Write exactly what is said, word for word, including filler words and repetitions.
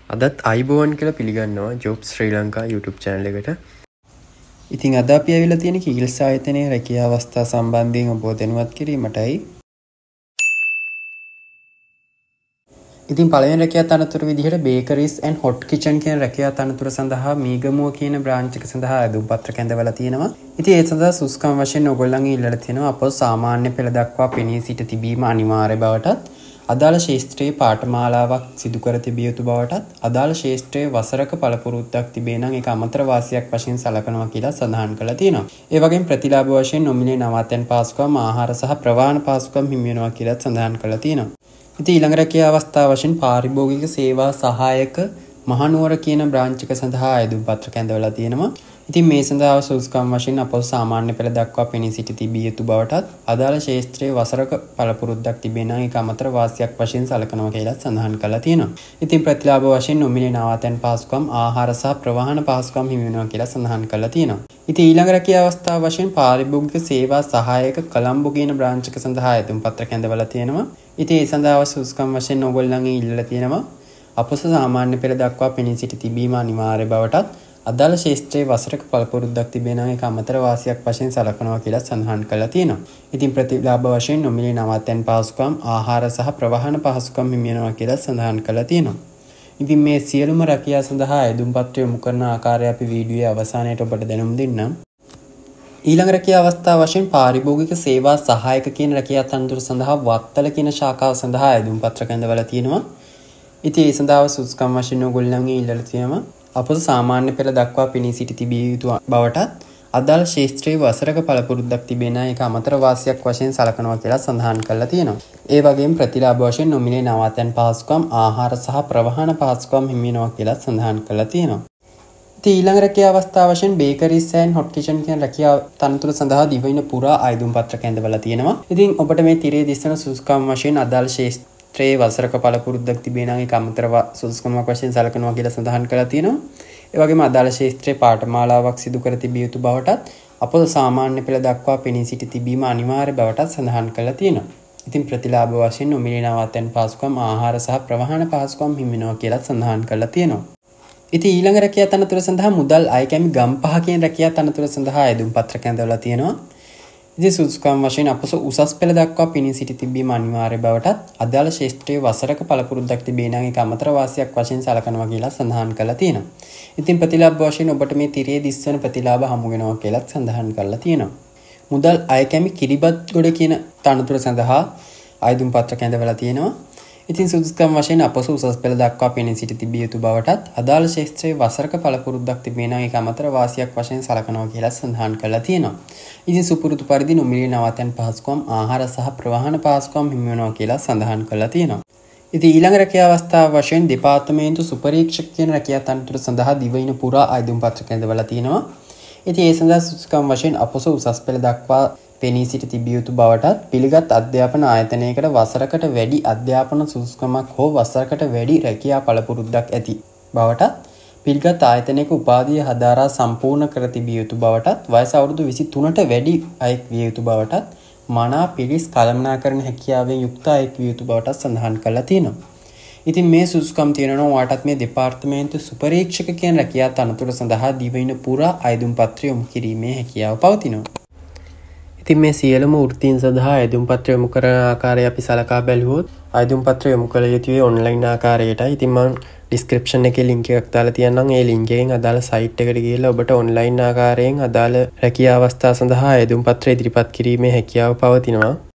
අදත් අයිබෝවන් කියලා පිළිගන්නවා job Sri Lanka YouTube channel එකට. ඉතින් අද අපි ඇවිල්ලා තියෙන කීගල්ස් ආයතනයේ රැකියා අවස්ථා සම්බන්ධයෙන් ඔබව දැනුවත් කිරීමටයි. ඉතින් පළවෙනි රැකියා තනතුර විදිහට bakeries and hot kitchen කියන රැකියා තනතුර සඳහා මීගමුව කියන බ්‍රාන්ච් එක සඳහා ඇදුම් පත්‍ර කැඳවලා තියෙනවා. ඉතින් ඒ සඳහා සුසුකම් වශයෙන් ඔයගොල්ලන්ගේ ඉල්ලලා තියෙනවා අපෝ සාමාන්‍ය පෙළ දක්වා පෙනී සිට තිබීම අනිවාර්ය බවටත් අදාළ ශාස්ත්‍රීය පාඨමාලාවක් සිදු කර තිබිය යුතු බවටත් අදාළ ශාස්ත්‍රීය වසරක පළපුරුද්දක් තිබේ නම් ඒක අමතර වාසියක් වශයෙන් සලකනවා කියලා සඳහන් කරලා තියෙනවා. ඒ වගේම ප්‍රතිලාභ වශයෙන් නොමිලේ නවාතැන් පාසුකම් ආහාර සහ ප්‍රවාහන පාසුකම් හිමි වෙනවා කියලා සඳහන් කරලා තියෙනවා. ඉතින් ඊළඟ රැකියා අවස්ථාව වශයෙන් පාරිභෝගික සේවා සහායක මහනුවර කියන බ්‍රාන්ච් එක සඳහා අයදුම් පත්‍ර කැඳවලා තියෙනවා. ඉතින් මේ සඳහා සුසුකම් වශයෙන් අපොත් සාමාන්‍ය පෙළ දක්වා පෙනී සිට තිබිය යුතු බවටත් අදාළ ශාස්ත්‍රීය වසරක පළපුරුද්දක් තිබේ නම් ඒක අමතර වාසියක් වශයෙන් සලකනවා කියලා සඳහන් කරලා තියෙනවා. ඉතින් ප්‍රතිලාභ වශයෙන් නොමිලේ නවාතැන් පාසුකම් ආහාර සහ ප්‍රවාහන පාසුකම් හිමි වෙනවා කියලා සඳහන් කරලා තියෙනවා. ඉතින් ඊළඟ රැකියා අවස්ථාව වශයෙන් පාරිභෝගික සේවා සහායක කොළඹ කියන බ්‍රාන්ච් එක සඳහා අයදුම් පත්‍ර කැඳවලා තියෙනවා. ඉතින් ඒ සඳහා සුසුකම් වශයෙන් ඕගොල්ලන්ගේ ඉල්ලලා තියෙනවා අපොස සාමාන්‍ය පෙළ දක්වා පෙනී සිට තිබීම අනිවාර්ය බවටත් අදාළ ශාස්ත්‍රීය වසරක පළපුරුද්දක් තිබේ නම් ඒක අමතර වාසියක් වශයෙන් සලකනවා කියලා සඳහන් කරලා තියෙනවා. ඉතින් ප්‍රතිලාභ වශයෙන් නොමිලේ නවාතැන් පාසුකම් ආහාර සහ ප්‍රවාහන පහසුකම් හිමි වෙනවා කියලා සඳහන් කරලා තියෙනවා. ඉතින් මේ සියලුම රැකියා සඳහා අයදුම් පත්‍රය යොමු කරන ආකාරය අපි වීඩියෝයේ අවසානයේට ඔබට දැනුම් දෙන්නම්. ඊළඟ රැකියා අවස්ථාව වශයෙන් පාරිභෝගික සේවා සහායක කියන රැකියා තනතුර සඳහා වත්තල කියන ශාඛාව සඳහා අයදුම් පත්‍ර කැඳවලා තියෙනවා. ඉතින් ඒ සඳහා සුසුකම් වශයෙන් ඔයගොල්ලන්ගේ ඉල්ලලා තියෙනවා අපොත් සාමාන්‍ය පෙළ දක්වා පෙනී සිට තිබිය යුතු බවටත් අදාළ ශාස්ත්‍රීය වසරක පළපුරුද්දක් තිබේ නම් ඒක අමතර වාසියක් වශයෙන් සලකනවා කියලා සඳහන් කරලා තියෙනවා. ඒ වගේම ප්‍රතිලාභ වශයෙන් නොමිලේ නවාතැන් පාසුකම් ආහාර සහ ප්‍රවාහන පාසුකම් හිමි වෙනවා කියලා සඳහන් කරලා තියෙනවා. ඉතින් ඊළඟ රැකියා අවස්ථාව වශයෙන් bakeries and hot kitchen කියන රැකියා තනතුර සඳහා දිවයින පුරා අයදුම් පත්‍ර කැඳවලා තියෙනවා. ඉතින් ඔබට මේ තිරේ දිස්සන සුසුකම් වශයෙන් අදාළ ශාස්ත්‍රීය ත්‍රේ වසරක පළපුරුද්දක් තිබේ නම් ඒක අමතර සුසුකමක් වශයෙන් සලකනවා කියලා සඳහන් කරලා තියෙනවා. ඒ වගේම අදාළ ශාස්ත්‍රීය පාඨමාලාවක් සිදු කර තිබිය යුතු බවටත් අපොත් සාමාන්‍ය පෙළ දක්වා පෙනී සිට තිබීම අනිවාර්ය බවටත් සඳහන් කරලා තියෙනවා. ඉතින් ප්‍රතිලාභ වශයෙන් නොමිලේ නවාතැන් පාසුකම් ආහාර සහ ප්‍රවාහන පාසුකම් හිමි වෙනවා කියලා සඳහන් කරලා තියෙනවා. ඉතින් ඊළඟ රැකියා තනතුර සඳහා මුදල් අයකැමි ගම්පහ කියන රැකියා තනතුර සඳහා අයදුම් පත්‍ර කැඳවලා තියෙනවා. ඉතින් සුසුකම් වශයෙන් අපොස උසස් පෙළ දක්වා පෙනී සිට තිබීම අනිවාර්ය බවටත් අදාළ ශාස්ත්‍රීය වසරක පළපුරුද්දක් තිබේ නම් ඒක අමතර වාසියක් වශයෙන් සලකනවා කියලා සඳහන් කරලා තියෙනවා. ඉතින් ප්‍රතිලාභ වශයෙන් ඔබට මේ තිරේ දිස්වන ප්‍රතිලාභ හමු වෙනවා කියලා සඳහන් කරලා තියෙනවා. මුදල් අයකැමි කිරිබත් ගොඩ කියන තනතුර සඳහා අයදුම් පත්‍ර කැඳවලා තියෙනවා. ඉතින් සුසුකම් වශයෙන් අපොස උසස් පෙළ දක්වා පෙනී සිට තිබිය යුතු බවටත් අදාළ ශාස්ත්‍රීය වසරක පළපුරුද්දක් තිබේ නම් ඒක අමතර වාසියක් වශයෙන් සලකනවා කියලා සඳහන් කරලා තියෙනවා. ඉතින් සුපුරුදු පරිදි නොමිලේ නවාතැන් පහසුකම් ආහාර සහ ප්‍රවාහන පහසුකම් හිමි වෙනවා කියලා සඳහන් කරලා තියෙනවා. ඉතින් ඊළඟ රැකියා අවස්ථාව වශයෙන් දෙපාර්තමේන්තු සුපරීක්ෂක කියන රැකියා තනතුර සඳහා දිවයින පුරා අයදුම් පත්‍ර කැඳවලා තියෙනවා. ඉතින් ඒ සඳහා සුසුකම් වශයෙන් අපොස උසස් පෙළ දක්වා පෙනී සිට තිබිය යුතු බවටත් පිළිගත් අධ්‍යාපන ආයතනයකට වසරකට වැඩි අධ්‍යාපන සුසුකමක් හෝ වසරකට වැඩි රැකියා පළපුරුද්දක් ඇති බවටත් පිළිගත් ආයතනයක උපාධිය හදාරා සම්පූර්ණ කර තිබිය යුතු බවටත් වයස අවුරුදු විසිතුනට වැඩි අයෙක් විය යුතු බවටත් මනා පිළිස් කළමනාකරණ හැකියාවෙන් යුක්ත අයෙක් විය යුතු බවටත් සඳහන් කරලා තියෙනවා. ඉතින් මේ සුසුකම් තියෙනවා ඔයාටත් මේ දෙපාර්තමේන්තු සුපරීක්ෂක කියන රැකියා තනතුර සඳහා දිවයින පුරා අයදුම් පත්‍රය යොමු කිරීමේ හැකියාව පවතිනවා. ඉතින් මේ සියලුම වෘත්තීන් සඳහා අයදුම් පත්‍ර යොමු කරන ආකාරය අපි සලකා බැලුවොත් අයදුම් පත්‍ර යොමු කළ යුතුයි ඔන්ලයින් ආකාරයටයි. ඉතින් මම ඩිස්ක්‍රිප්ෂන් එකේ ලින්ක් එකක් දාලා තියන්නම්. ඒ ලින්ක් එකෙන් අදාළ සයිට් එකට ගිහලා ඔබට ඔන්ලයින් ආකාරයෙන් අදාළ රැකියා අවස්ථා සඳහා අයදුම් පත්‍ර ඉදිරිපත් කිරීමේ හැකියාව පවතිනවා.